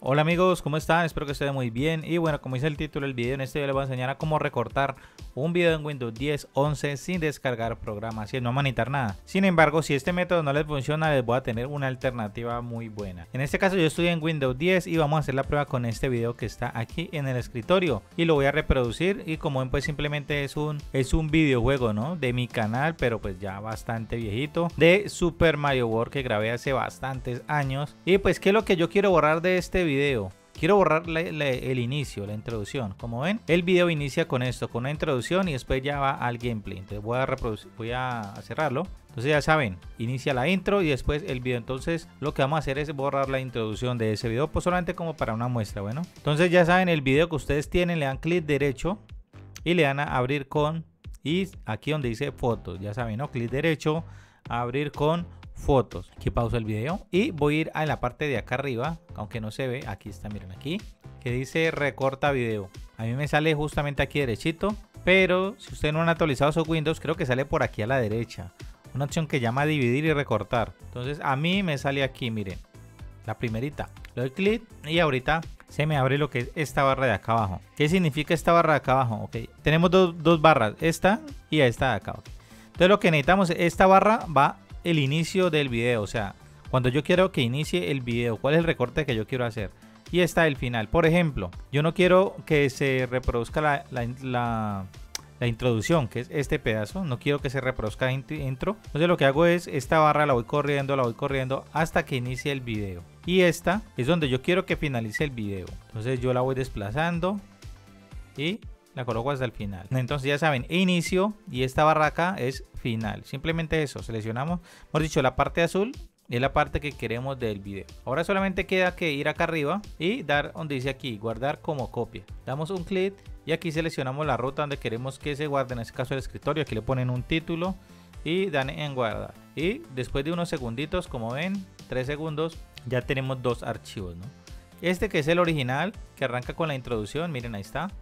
Hola amigos, ¿cómo están? Espero que estén muy bien. Y bueno, como dice el título del video, en este video les voy a enseñar a cómo recortar un video en Windows 10, 11 sin descargar programas y no manitar nada. Sin embargo, si este método no les funciona, les voy a tener una alternativa muy buena. En este caso yo estoy en Windows 10 y vamos a hacer la prueba con este video que está aquí en el escritorio. Y lo voy a reproducir y como ven pues simplemente es un videojuego, ¿no? De mi canal, pero pues ya bastante viejito. De Super Mario World que grabé hace bastantes años. Y pues ¿qué es lo que yo quiero borrar de este video? Quiero borrar el inicio, la introducción. Como ven, el video inicia con esto, con una introducción y después ya va al gameplay. Entonces voy a cerrarlo. Entonces ya saben, inicia la intro y después el video. Entonces lo que vamos a hacer es borrar la introducción de ese video, pues solamente como para una muestra. Bueno, entonces ya saben, el video que ustedes tienen, le dan clic derecho y le dan a abrir con, y aquí donde dice fotos, ya saben, ¿no? Clic derecho, abrir con fotos. Aquí pauso el video y voy a ir a la parte de acá arriba, aunque no se ve, aquí está, miren aquí, que dice recorta video. A mí me sale justamente aquí derechito, pero si ustedes no han actualizado su Windows, creo que sale por aquí a la derecha, una opción que llama dividir y recortar. Entonces a mí me sale aquí, miren, la primerita. Le doy clic y ahorita se me abre lo que es esta barra de acá abajo. ¿Qué significa esta barra de acá abajo? Ok, tenemos dos barras, esta y esta de acá. Okay. Entonces lo que necesitamos, esta barra va el inicio del video, o sea, cuando yo quiero que inicie el video, cuál es el recorte que yo quiero hacer, y está el final. Por ejemplo, yo no quiero que se reproduzca la introducción, que es este pedazo, no quiero que se reproduzca intro. Entonces lo que hago es, esta barra la voy corriendo hasta que inicie el video, y esta es donde yo quiero que finalice el video. Entonces yo la voy desplazando y la coloco hasta el final. Entonces ya saben, inicio y esta barra acá es final. Simplemente eso, seleccionamos, hemos dicho, la parte azul es la parte que queremos del video. Ahora solamente queda que ir acá arriba y dar donde dice aquí, guardar como copia. Damos un clic y aquí seleccionamos la ruta donde queremos que se guarde, en este caso el escritorio. Aquí le ponen un título y dan en guardar. Y después de unos segunditos, como ven, 3 segundos, ya tenemos dos archivos, ¿no? Este que es el original, que arranca con la introducción, miren, ahí está.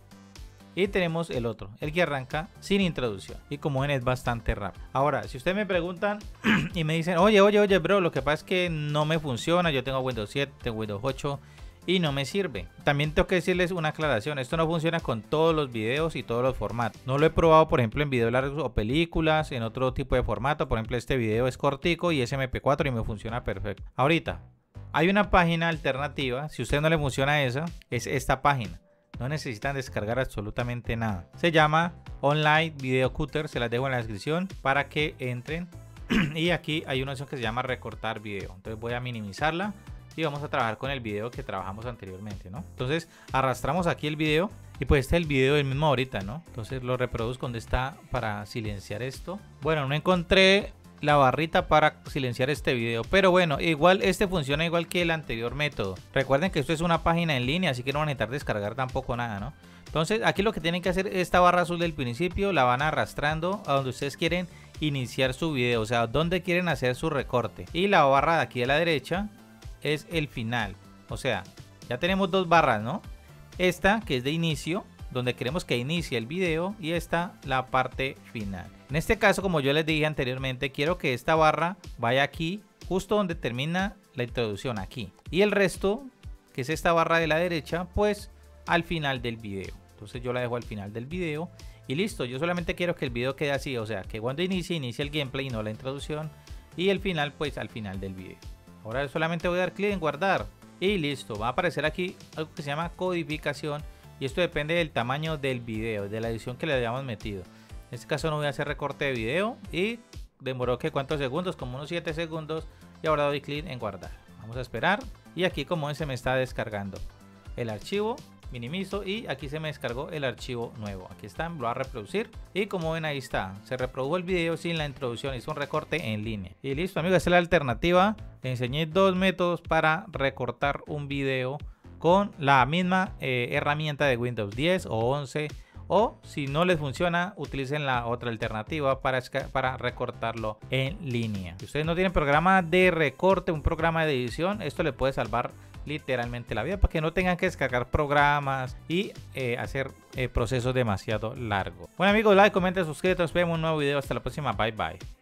Y tenemos el otro, el que arranca sin introducción. Y como ven es bastante rápido. Ahora, si ustedes me preguntan y me dicen, oye bro, lo que pasa es que no me funciona. Yo tengo Windows 7, tengo Windows 8 y no me sirve. También tengo que decirles una aclaración. Esto no funciona con todos los videos y todos los formatos. No lo he probado, por ejemplo, en videos largos o películas, en otro tipo de formato. Por ejemplo, este video es cortico y es MP4 y me funciona perfecto. Ahorita, hay una página alternativa. Si a usted no le funciona esa, es esta página. No necesitan descargar absolutamente nada. Se llama Online Video Cutter. Se las dejo en la descripción para que entren. Y aquí hay una opción que se llama recortar video. Entonces voy a minimizarla y vamos a trabajar con el video que trabajamos anteriormente, ¿no? Entonces arrastramos aquí el video y pues este es el video del mismo ahorita, ¿no? Entonces lo reproduzco donde está para silenciar esto. Bueno, no encontré la barrita para silenciar este video, pero bueno, igual este funciona igual que el anterior método. Recuerden que esto es una página en línea, así que no van a necesitar descargar tampoco nada, ¿no? Entonces aquí lo que tienen que hacer, esta barra azul del principio la van arrastrando a donde ustedes quieren iniciar su video, o sea, donde quieren hacer su recorte, y la barra de aquí a la derecha es el final. O sea, ya tenemos dos barras, ¿no? Esta que es de inicio, donde queremos que inicie el video, y esta la parte final. En este caso, como yo les dije anteriormente, quiero que esta barra vaya aquí, justo donde termina la introducción, aquí. Y el resto, que es esta barra de la derecha, pues al final del video. Entonces yo la dejo al final del video y listo. Yo solamente quiero que el video quede así, o sea, que cuando inicie el gameplay y no la introducción. Y el final, pues al final del video. Ahora solamente voy a dar clic en guardar y listo. Va a aparecer aquí algo que se llama codificación. Y esto depende del tamaño del video, de la edición que le hayamos metido. En este caso no voy a hacer recorte de video y demoró que cuántos segundos, como unos 7 segundos, y ahora doy clic en guardar. Vamos a esperar y aquí como ven se me está descargando el archivo, minimizo y aquí se me descargó el archivo nuevo. Aquí está, lo va a reproducir y como ven ahí está, se reprodujo el video sin la introducción, hizo un recorte en línea. Y listo amigos, esta es la alternativa. Les enseñé dos métodos para recortar un video con la misma herramienta de Windows 10 o 11, o si no les funciona, utilicen la otra alternativa para recortarlo en línea. Si ustedes no tienen programa de recorte, un programa de edición, esto le puede salvar literalmente la vida para que no tengan que descargar programas y hacer procesos demasiado largos. Bueno amigos, like, comenten, suscríbete, nos vemos en un nuevo video. Hasta la próxima, bye bye.